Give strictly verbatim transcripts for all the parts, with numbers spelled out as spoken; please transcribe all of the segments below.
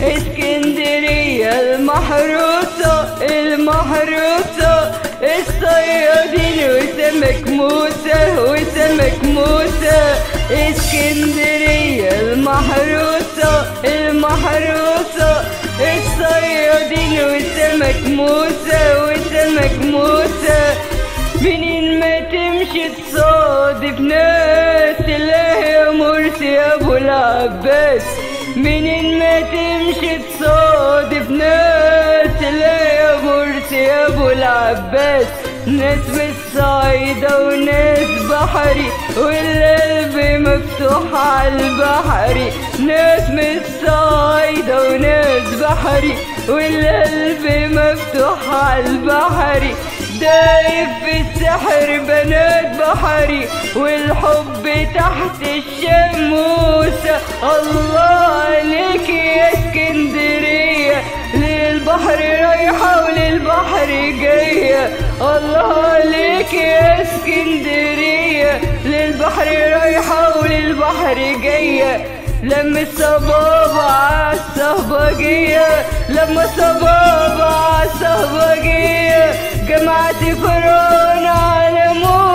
اسكندرية المحروسة المحروسة، الصيادين وسمك موسى وسمك موسى. اسكندرية المحروسة المحروسة، الصيادين وسمك موسى وسمك موسى. منين ما تمشي تصادف ناس تلاقي يا مرسي يا ابو العباس. منين ما تمشي تصادف ناس تلاقي يا مرسي يا ابو العباس. ناس من الصعيدة وناس بحري والقلب مفتوح عالبحري. ناس من الصعيدة وناس بحري والقلب مفتوح عالبحري. دايب في السحر بنات بحري والحب تحت الشموسة. الله عليك يا اسكندرية، للبحر رايحة وللبحر جاية. الله عليك يا اسكندرية، للبحر رايحة وللبحر جاية. لما الصبابة عالصهبجية، لما الصبابة عالصهبجية، جمعت فرعون على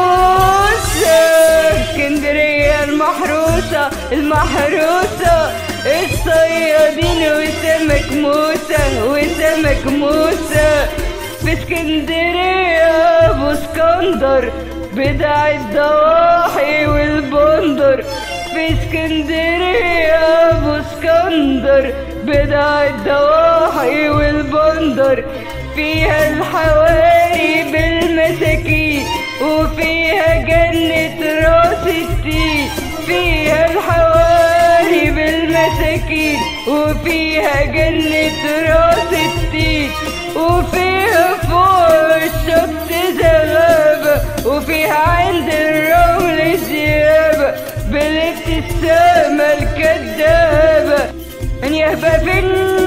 موسى. اسكندرية المحروسة المحروسة، الصيادين وسمك موسى وسمك موسى. في اسكندرية ابو اسكندر بدع الضواحي والبندر. في اسكندرية ابو اسكندر بدع الضواحي والبندر. فيها الحواري بالمساكين وفيها جنة راس التين. فيها الحواري بالمساكين وفيها جنة راس التين. وفيها فوق الشط زغابة وفيها عند الرمل زيابة بالابتسامة الكدابة. أن يهبى في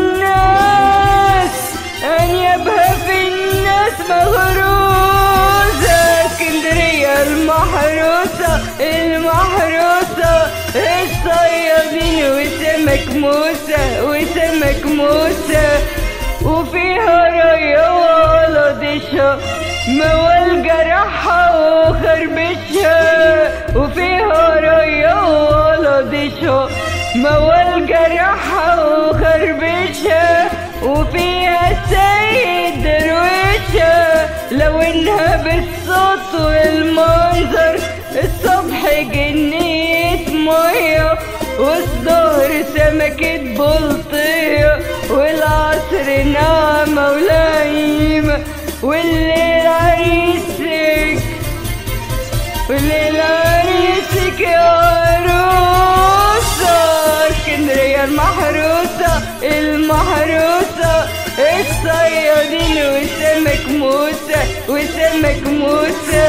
الناس أن يبهى في الناس مغروزة. اسكندرية المحروسة المحروسة، الصيادين وسمك موسى وسمك موسى. وفيها راية وولدشها موال جرحها وخربشها. وفيها راية وولدشها موال جرحها وخربشها. وفيها السيد درويشة لو انها بالصوت والمنظر. الصبح جنية مية والظهر سمكة بلطية والعصر نعمة ولعيمة والليل عريسك والليل عريسك يا عروسة. اسكندرية المحروسة المحروسة، الصيادين وسمك موسى وسمك موسى.